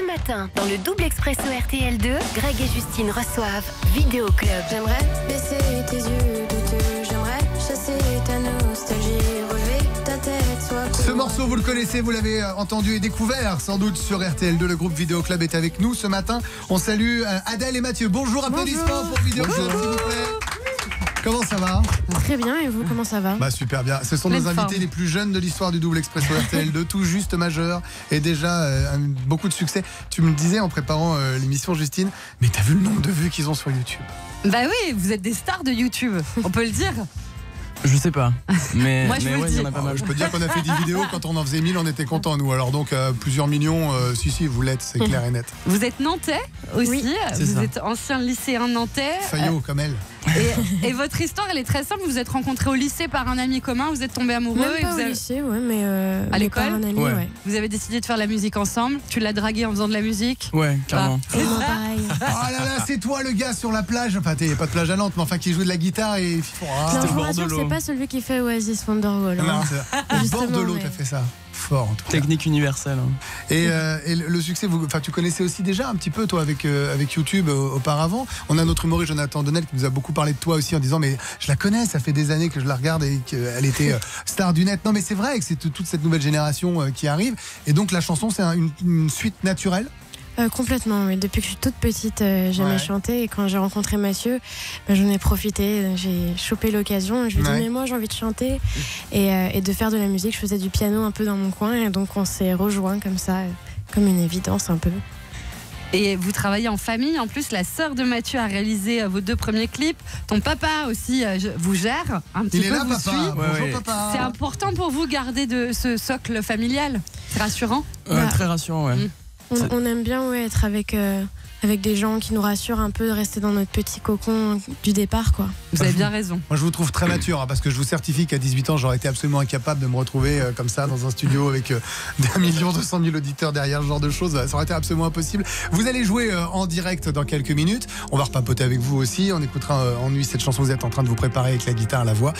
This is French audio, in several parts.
matin, dans le double expresso RTL2, Greg et Justine reçoivent Vidéo Club. J'aimerais baisser tes yeux douteux, j'aimerais chasser ta nostalgie, relever ta tête, soit... Ce morceau, vous le connaissez, vous l'avez entendu et découvert sans doute sur RTL2. Le groupe Vidéo Club est avec nous ce matin. On salue Adèle et Mathieu. Bonjour, applaudissements pour Vidéo Club, s'il vous plaît. Comment ça va ? Très bien, et vous, comment ça va ? Bah super bien. Ce sont nos invités les plus jeunes de l'histoire du double expresso RTL2, tout juste majeurs et déjà beaucoup de succès. Tu me disais en préparant l'émission, Justine, mais t'as vu le nombre de vues qu'ils ont sur YouTube ? Bah oui, vous êtes des stars de YouTube, on peut le dire. Je sais pas, mais moi je vous le dis. Il y en a pas mal. Je peux dire qu'on a fait 10 vidéos, quand on en faisait 1000, on était contents nous. Alors donc plusieurs millions, si vous l'êtes, c'est clair et net. Vous êtes nantais aussi, oui, vous êtes ancien lycéen nantais. Fayot comme elle. Et votre histoire, elle est très simple. Vous vous êtes rencontrés au lycée par un ami commun, vous êtes tombés amoureux. Même pas et vous au lycée, ouais, mais à l'école, par un ami, ouais. ouais. Vous avez décidé de faire la musique ensemble. Tu l'as dragué en faisant de la musique. Ouais, carrément. Et moi, pareil. Oh là là, c'est toi le gars sur la plage. Enfin, t'es pas de plage à Nantes, mais enfin qui joue de la guitare et. Non, C'était je vous le rassure, bord de l'eau. c'est pas celui qui fait Oasis Wonderwall. Non, Hein. c'est le bord de l'eau mais- qui a fait ça. Fort en tout cas. Technique universelle. Hein. Et le succès, tu connaissais aussi déjà un petit peu toi avec YouTube auparavant. On a notre humoriste Jonathan Donnel qui nous a beaucoup parlé de toi aussi en disant mais je la connais, ça fait des années que je la regarde et qu'elle était star du net. Non mais c'est vrai que c'est toute cette nouvelle génération qui arrive et donc la chanson c'est une suite naturelle. Complètement, oui. Depuis que je suis toute petite, j'aimais chanter et quand j'ai rencontré Mathieu, j'en ai profité, j'ai chopé l'occasion. Je lui ai dit mais moi j'ai envie de chanter et de faire de la musique. Je faisais du piano un peu dans mon coin et donc on s'est rejoints comme ça, comme une évidence un peu. Et vous travaillez en famille. En plus, la sœur de Mathieu a réalisé vos 2 premiers clips. Ton papa aussi vous gère un petit Il peu. est là vous papa. suit. Bonjour Ouais. papa. C'est important pour vous garder de ce socle familial. C'est rassurant. Très rassurant, ouais. On aime bien être avec des gens qui nous rassurent un peu, de rester dans notre petit cocon du départ, quoi. Vous avez bien raison. Moi je vous trouve très mature parce que je vous certifie qu'à 18 ans j'aurais été absolument incapable de me retrouver comme ça dans un studio avec 1 200 000 auditeurs derrière, ce genre de choses, ça aurait été absolument impossible. Vous allez jouer en direct dans quelques minutes, on va repapoter avec vous aussi, on écoutera en nuit cette chanson, vous êtes en train de vous préparer avec la guitare, la voix.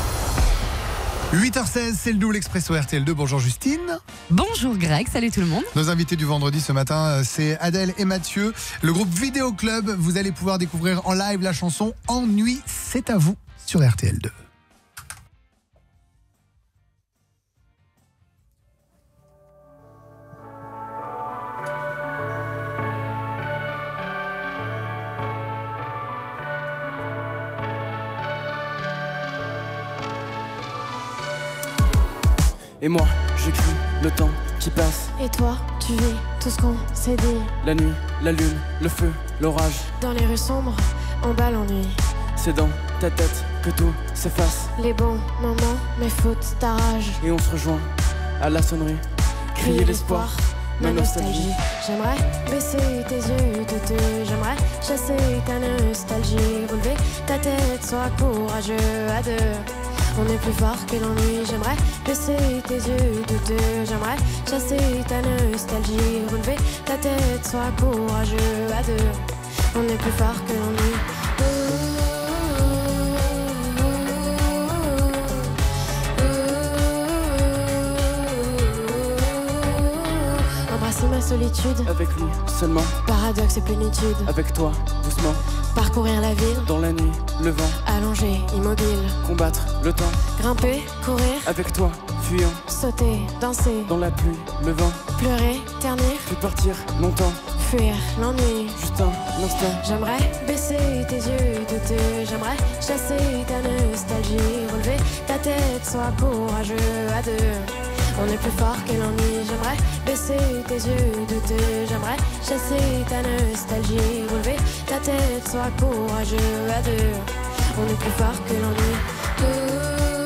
8h16, c'est le double expresso RTL2, bonjour Justine. Bonjour Greg, salut tout le monde. Nos invités du vendredi ce matin, c'est Adèle et Mathieu. Le groupe Vidéo Club, vous allez pouvoir découvrir en live la chanson Ennui, c'est à vous sur RTL2. Et moi, j'écris le temps qui passe. Et toi, tu vis tout ce qu'on s'est dit. La nuit, la lune, le feu, l'orage. Dans les rues sombres, en bas l'ennui. C'est dans ta tête que tout s'efface. Les bons moments, mes fautes, ta rage. Et on se rejoint à la sonnerie. Crier l'espoir, ma nostalgie. J'aimerais baisser tes yeux douteux. J'aimerais chasser ta nostalgie. Relever ta tête, sois courageux à deux. On est plus fort que l'ennui. J'aimerais baisser tes yeux douteux. J'aimerais chasser ta nostalgie. Relever ta tête, sois courageux à deux. On est plus fort que l'ennui. Embrasser ma solitude. Avec lui, seulement. Paradoxe et plénitude. Avec toi, doucement. Parcourir la ville. Dans la nuit, le vent. Allongé, immobile. Combattre le temps. Grimper, courir. Avec toi, fuyant. Sauter, danser. Dans la pluie, le vent. Pleurer, ternir. Plus partir longtemps. Fuir l'ennui. Juste un instant. J'aimerais baisser tes yeux douteux. J'aimerais chasser ta nostalgie. Relever ta tête, sois courageux à deux. On est plus fort que l'ennui. J'aimerais baisser tes yeux douteux. J'aimerais chasser ta nostalgie. Relever ta tête, sois courageux à deux. On est plus fort que l'ennui.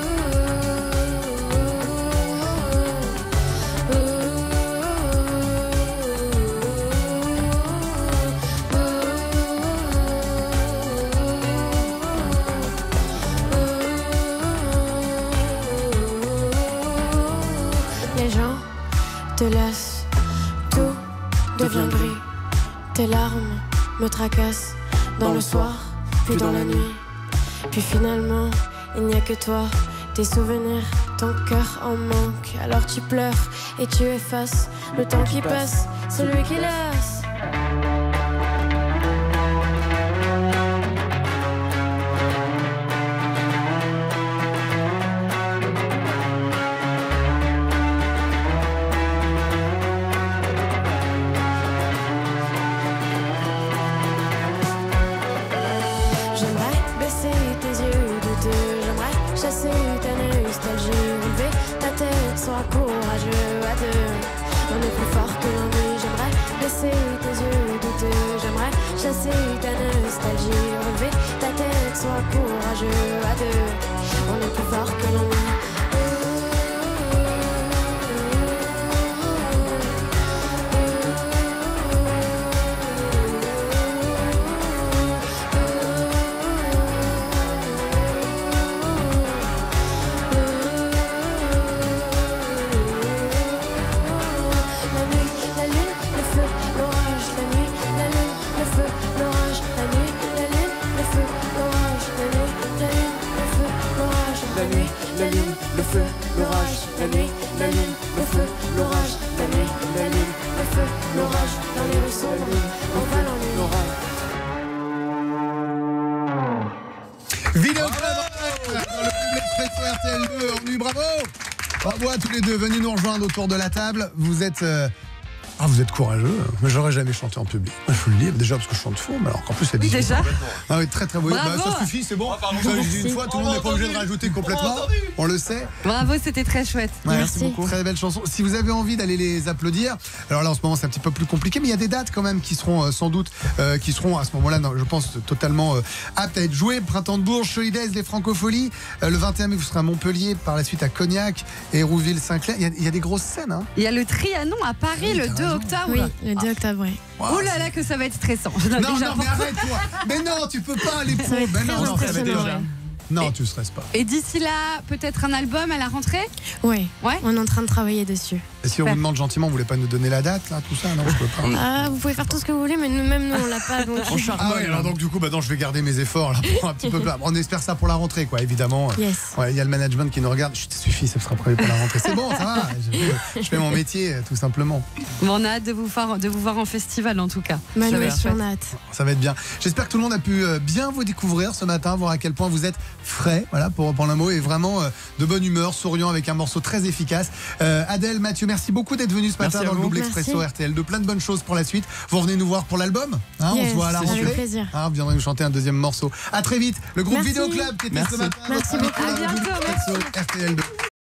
Les gens te laissent, tout devient gris. Tes larmes me tracassent dans le soir, puis dans la nuit. Puis finalement, il n'y a que toi, tes souvenirs, ton cœur en manque. Alors tu pleures et tu effaces le temps qui passe. celui qui laisse. J'aimerais baisser tes yeux douteux, j'aimerais chasser ta nostalgie, relever ta tête, sois courageux à deux. On est plus fort que l'ennui, j'aimerais baisser tes yeux douteux, j'aimerais chasser ta nostalgie, relever ta tête, sois courageux à deux. On est plus fort que l'ennui. La lune, le feu, l'orage, la nuit, la lune, le feu, l'orage, la nuit, la lune, le feu, l'orage, dans les rues sombres, on va l'ennui. Vidéo Club dans le Double Expresso RTL2 en nu, bravo. Bravo à tous les deux, venez nous rejoindre autour de la table. Vous êtes courageux. Mais j'aurais jamais chanté en public. Je vous le dis déjà parce que je chante faux, mais alors qu'en plus ça dit. Oui, déjà. Ah oui, très très beau. Bravo. Ça suffit, c'est bon. Ça, je dis une fois, tout le monde n'est pas obligé de rajouter complètement. On le sait. Bravo, c'était très chouette. Ouais, Merci beaucoup. Très belle chanson. Si vous avez envie d'aller les applaudir, alors là en ce moment c'est un petit peu plus compliqué, mais il y a des dates quand même qui seront sans doute, qui seront à ce moment-là, je pense totalement aptes à être jouées. Printemps de Bourges, Solidays, les Francopholies. Le 21 mai vous serez à Montpellier, par la suite à Cognac et Hérouville-Saint-Clair. Il y a des grosses scènes. Hein. Il y a le Trianon à Paris Oui, le t'as 2 raison. octobre. Oui, le 2 octobre, oui. Wow, Oh là là, que ça va être stressant. Non, mais arrête-toi. Mais non, tu peux pas aller pour. Mais non, ça va être impressionnant, déjà. ouais. Non, tu stresses pas. Et d'ici là, peut-être un album à la rentrée? Oui, Ouais. on est en train de travailler dessus. Et si on vous demande gentiment, vous voulez pas nous donner la date, là, tout ça? Non, je peux pas. Ah, vous pouvez faire tout ce que vous voulez, mais nous-mêmes, nous, on l'a pas. Donc... Ah ouais, alors donc du coup, non, je vais garder mes efforts là pour un petit peu. On espère ça pour la rentrée, quoi, évidemment. Yes. Ouais, il y a le management qui nous regarde. Chut, ça suffit, ça sera prévu pour la rentrée. C'est bon, ça va. Je fais mon métier, tout simplement. Bon, on a hâte de vous voir en festival en tout cas. Bah, Ça nous va être aussi, chouette. on a hâte. Ça va être bien. J'espère que tout le monde a pu bien vous découvrir ce matin, voir à quel point vous êtes frais, voilà, pour reprendre un mot, et vraiment de bonne humeur, souriant, avec un morceau très efficace. Adèle, Mathieu, merci beaucoup d'être venus ce matin Merci à dans le vous. Double Expresso Merci. RTL2. Plein de bonnes choses pour la suite. Vous revenez nous voir pour l'album, hein, on Yes, se voit à la avec rentrée. plaisir. Hein, vous viendrez nous chanter un deuxième morceau. À très vite. Le groupe Merci. Vidéo Club qui était Merci. ce matin. Merci notre beaucoup. invité dans le À Double bientôt, Expresso RTL2.